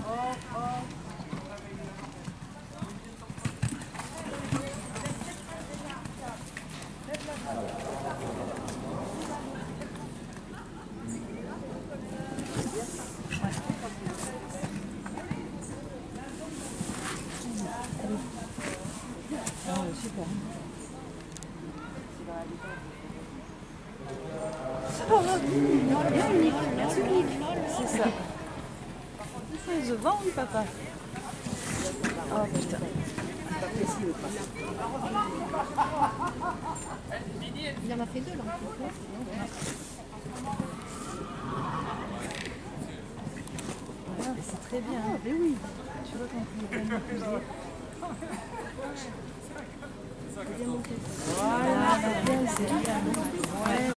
Super. C'est ça. Ils se vendent, papa. Oh putain. Il en a fait deux là. C'est très bien. Ah, mais oui. Tu vois quand il est bien C'est bien monté. Voilà, c'est bien.